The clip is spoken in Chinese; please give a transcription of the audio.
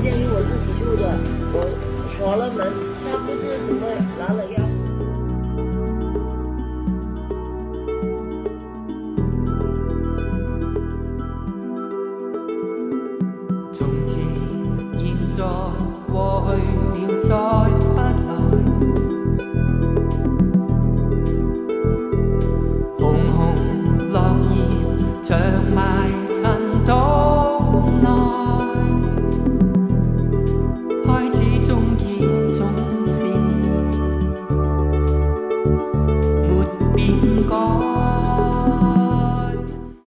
件于我自己住的，我锁了门，他不知怎么拿了钥匙。